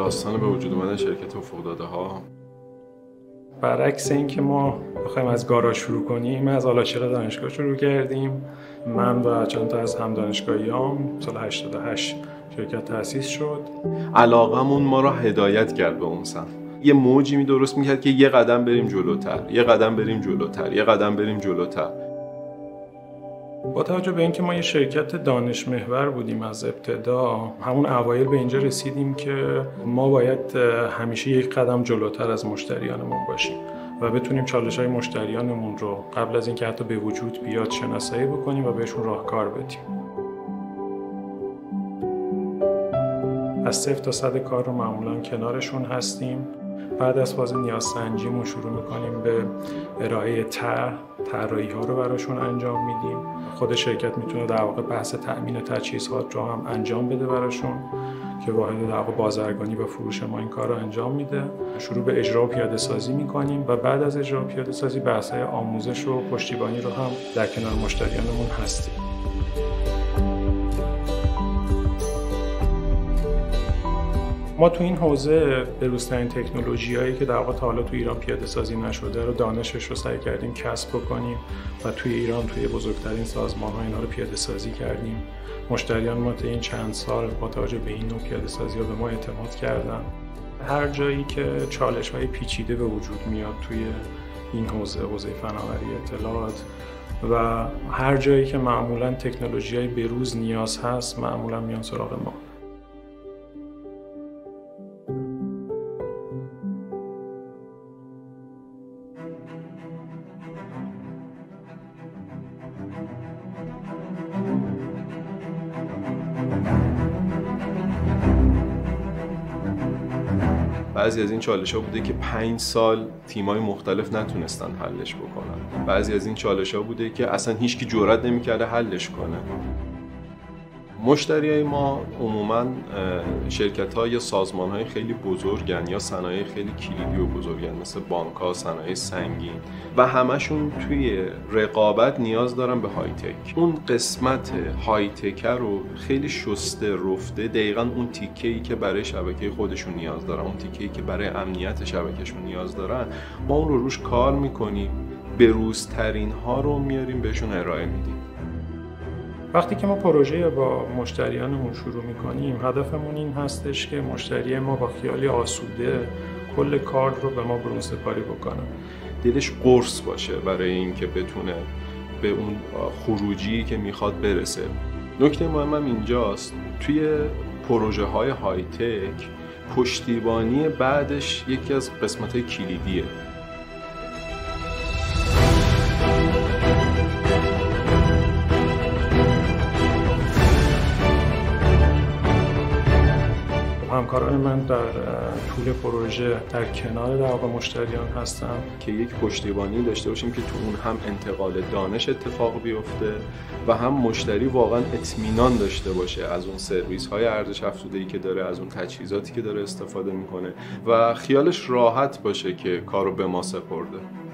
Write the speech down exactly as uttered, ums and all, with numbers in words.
داستان به وجود اومدن شرکت افوغ داده‌ها. برعکس این که ما بخوایم از گاراژ شروع کنیم، از آلاچیق دانشگاه شروع کردیم. من و چند تا از هم دانشگاهیام سال هشتاد و هشت شرکت تأسیس شد. علاقمون ما را هدایت کرد به اون سمت. یه موجی می درست میکرد که یه قدم بریم جلوتر، یه قدم بریم جلوتر، یه قدم بریم جلوتر. با توجه به اینکه ما یه شرکت دانش محور بودیم از ابتدا، همون اوایل به اینجا رسیدیم که ما باید همیشه یک قدم جلوتر از مشتریانمون باشیم و بتونیم چالش‌های مشتریانمون رو قبل از اینکه حتی به وجود بیاد شناسایی بکنیم و بهشون راهکار بدیم. از صفر تا صد کار رو معمولاً کنارشون هستیم. بعد از فاز نیازسنجیمون شروع میکنیم به ارائه طرح، طراحی‌ها رو براشون انجام میدیم. خود شرکت میتونه در واقع بحث تأمین تجهیزات رو هم انجام بده براشون که واحد در واقع بازرگانی و فروش ما این کار رو انجام میده. شروع به اجرا و پیاده سازی میکنیم و بعد از اجرا و پیاده سازی بحث‌های آموزش و پشتیبانی رو هم در کنار مشتریانمون هستیم. ما تو این حوزه بروزترین تکنولوژیایی که در واقع تا حالا تو ایران پیاده سازی نشده رو دانشش رو سعی کردیم کسب بکنیم و توی ایران توی بزرگترین سازمان‌ها اینا رو پیاده سازی کردیم. مشتریان ما تا این چند سال با توجه به این نوع پیاده سازی رو به ما اعتماد کردن. هر جایی که چالش‌های پیچیده به وجود میاد توی این حوزه، حوزه فناوری اطلاعات و هر جایی که معمولاً تکنولوژی‌های بروز نیاز هست، معمولاً میان سراغ ما. بعضی از این چالش‌ها بوده که پنج سال تیم‌های مختلف نتونستن حلش بکنن. بعضی از این چالش‌ها بوده که اصلا هیچکی جرئت نمی‌کرده حلش کنه. مشتریای ما عموماً شرکت‌ها یا سازمان‌های خیلی بزرگن یا صنایع خیلی کلیدی و بزرگن، مثل بانک‌ها، صنایع سنگین و همشون توی رقابت نیاز دارن به های تک. اون قسمت های تک رو خیلی شسته رفته، دقیقاً اون تیکه‌ای که برای شبکه خودشون نیاز دارن، اون تیکه‌ای که برای امنیت شبکهشون نیاز دارن، ما اون رو روش کار می‌کنیم، بروزترین ها رو میاریم بهشون ارائه میدیم. وقتی که ما پروژه با مشتریانمون شروع میکنیم، هدفمون این هستش که مشتری ما با خیالی آسوده کل کار رو به ما برون سپاری بکنه. دلش قرص باشه برای اینکه بتونه به اون خروجی که میخواد برسه. نکته مهمم اینجاست، توی پروژه های های تک پشتیبانی بعدش یکی از قسمت‌های کلیدیه. همکاران من در طول پروژه در کنار در واقع مشتریان هستن که یک پشتیبانی داشته باشیم که تو اون هم انتقال دانش اتفاق بیفته و هم مشتری واقعا اطمینان داشته باشه از اون سرویس های ارزش افزوده‌ای که داره، از اون تجهیزاتی که داره استفاده میکنه و خیالش راحت باشه که کارو به ما سپرده.